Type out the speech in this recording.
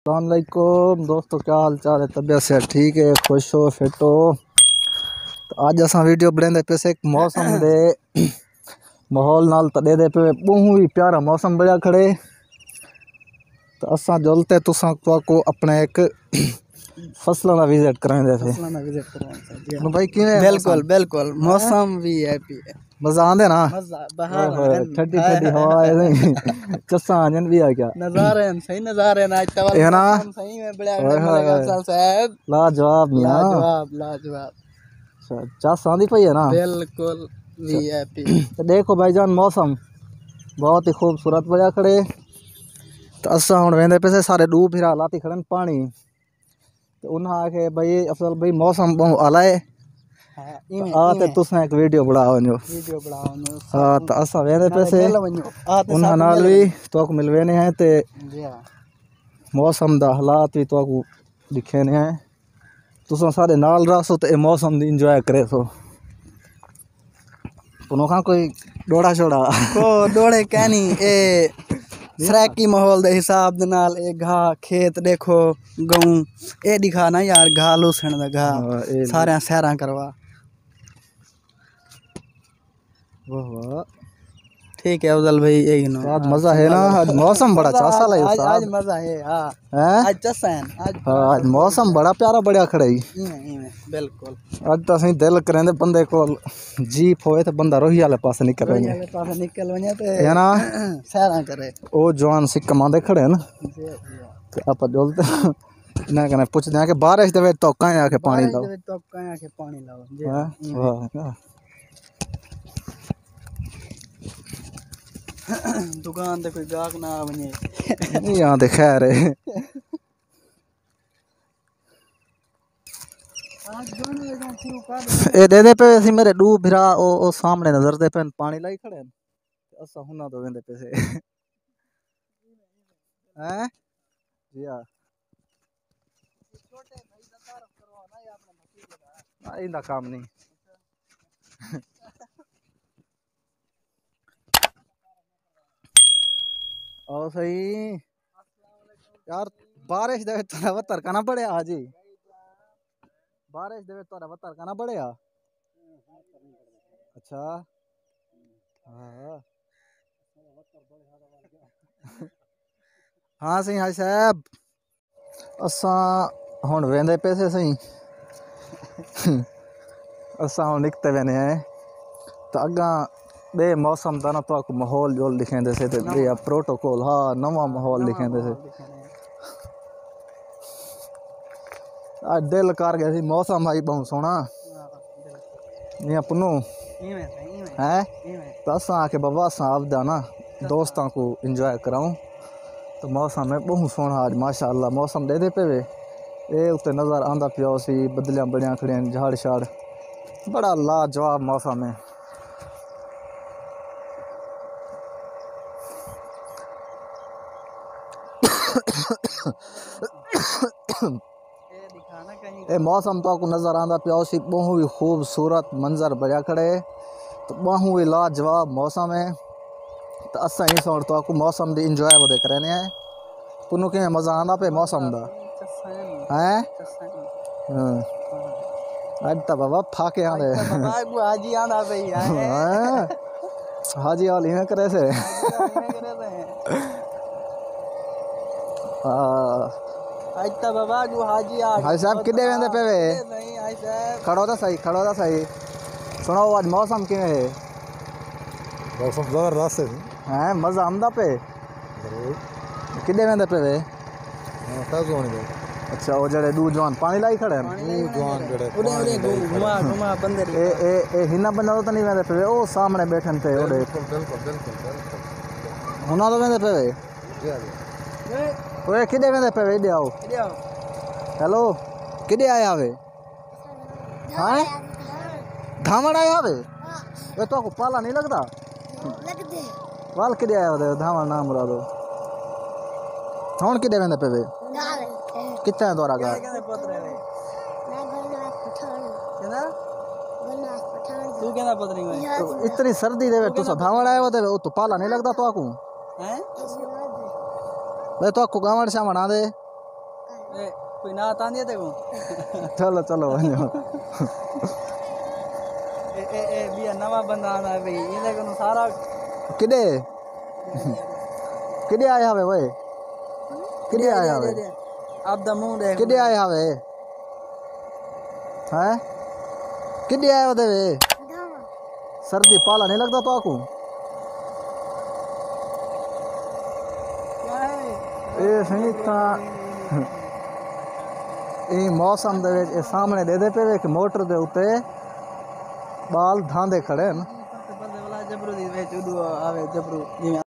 अस्सलाम वालेकुम दोस्तों, क्या हाल चाल है? तबीयत से ठीक है? खुश हो, फिट हो? तो अज अस वीडियो बनाते पे एक मौसम दे माहौल नाल तड़े दे पे बहुत ही प्यारा मौसम बढ़िया खड़े। तो असा जुलते तुसा को अपने एक फसलों का विजिट कराएंगे थे भाई। किवें बिल्कुल बिल्कुल मौसम भी हैप्पी है। मजा आंदे ना? मजा बहार ठंडी ठंडी हवा है चस्सा आजन भी आ क्या नजारे हैं, सही नजारे हैं। आज तक है ना? सही में बड़ा मिलेगा साहब। लाजवाब मियां, लाजवाब लाजवाब। चस आंदी पई है ना? बिल्कुल भी हैप्पी। तो देखो भाईजान, मौसम बहुत ही खूबसूरत बढ़िया खड़े। तो असा हुण वेंदे पे सारे डूब फिरा लाती खड़न पानी। तो उन्हें आखे भाई असल भाई मौसम बहुत आला है। आते तुसा एक वीडियो बनाओ नो। हाँ तो असा वेंदे पे उन्हें नाल भी तो मिलवे ने हैं ते मौसम दा हालात भी तो दिखे ने हैं। तुसा सारे नाल रहो तो मौसम दी इंजॉय करे सो। उन्होंने कोई डोड़ा छोड़ा को डोड़े कहनी ए सराकी माहौल दे हिसाब दे नाल ए घाह खेत देखो गऊं ए दिखा ना यार, घाह लूसण दा घाह सारे सैरा करवा। वाह ठीक है अफजल भाई, यही नो आज मजा है ना? आज मौसम बड़ा चासा लगे आज आज मजा है। हां आज चसा है आज मौसम बड़ा प्यारा बढ़िया खड़ा ही। बिल्कुल आज तो सही दिल करेंदे बंदे को जीप होए तो बंदा रोही वाले पास निकल वने ते है ना? सैरा करे ओ जवान सिक्का मांदे खड़े हैं ना। तो आप बोलते ना कने पूछदे हैं कि बारिश दे वे तो काए आके पानी लाओ, तो काए आके पानी लाओ जी। वाह दुकान ते कोई गाहक ना बने नहीं यहाँ तो खैर है। ए दे दे पे सी मेरे डू भिरा ओ सामने नजर दे पे पानी लाई खड़े हैं। असा हुना तो वेंदे पे से हैं जी हां छोटे भाई दा तारफ करवाना है आपने मसीह का इंदा काम नहीं। ओ सही यार, बारिश दे तोरा वतर का ना पड़े आज ही। बारिश दे तोरा वतर का ना पड़े आ। अच्छा हाँ हाँ सही हाजी साहब। असा हुण वेंदे पैसे सही असा हुण निकते वेने हैं। तो अगा बे मौसम का ना तो माहौल जोल दिखेंदे से ते बे प्रोटोकॉल हाँ नवा माहौल दिखेंदे से। आज दिल कर गया सी मौसम आई बहुत सोहना निया पुन्नू है। तो असा आके बाबा असा आपदा ना दोस्तों को इंजॉय कराऊं। तो मौसम है बहुत सोहना आज माशाअल्लाह। मौसम दे पे वे ए उत्ते नज़र आंदा पिया सी, बदलियां बड़ियां खड़ियां झाड़ शाड़ बड़ा लाजवाब मौसम है। ए मौसम तो आपको नज़र आंदा पिया सी, बहुत ही खूबसूरत मंजर बढ़िया खड़े। तो बहुत ही लाजवाब मौसम है। तो असा ही सौर तो आपको मौसम दी इंजॉय वो देख रहे हैं। पुनू के मजा आंदा पे मौसम दा हैं। आज तो बाबा फाके आंदे हाजी आंदा पे हां हाजी वाली है करे से आज तो बाबा गु हाजी आ भाई साहब किदे वेंदे पे वे? नहीं भाई साहब खड़ो दा सही सुनाओ आज मौसम किवें है? मौसम जबरदस्त है हैं मजा आंदा पे किदे वेंदे पे वे? अच्छा वो जड़े दू जवान पानी लाई खड़े हैं घुमा बंदर ए हिना बंदा तो नहीं वेंदे पे ओ सामने बैठन पे ओडे बिल्कुल हुना तो वेंदे पे वे ओए किदे वेंदे पे वे? आओ हेलो किदे आया वे? हां धामण आया वे? ये तो को पाला नहीं लगदा लगदे वाल किदे आया वे? धामण नाम मुरादो हुन किदे वेंदे पे वे? कितना है तोरा घर? तू कहना पत्नी में तो इतनी सर्दी दे तू धावण आयो ते तो पाला नहीं लगदा तो आकू हैं? मैं तो आकू गावण से बना दे कोई नात आंदी है तेको चलो चलो वञो ए भी नवा बंदा आंदा है भाई इने को सारा किडे किडे आया हवे ओए किडे आया हवे आप दा मुंह देख किडे आया हवे हैं किडे आया होदे वे सर्दी पाला नहीं लगदा तो आकू ਇਹ ਸਹੀ ਤਾਂ ਇਹ ਮੌਸਮ ਦੇ ਵਿੱਚ ਇਹ ਸਾਹਮਣੇ ਦੇ ਪਏ ਕਿ ਮੋਟਰ ਦੇ ਉੱਤੇ ਬਾਲ ਧਾਂਦੇ ਖੜੇ ਹਨ ਬੰਦੇ ਵਾਲਾ ਜਬਰੂ ਦੀ ਵਿੱਚ ਉਦੋਂ ਆਵੇ ਜਬਰੂ ਜਿਵੇਂ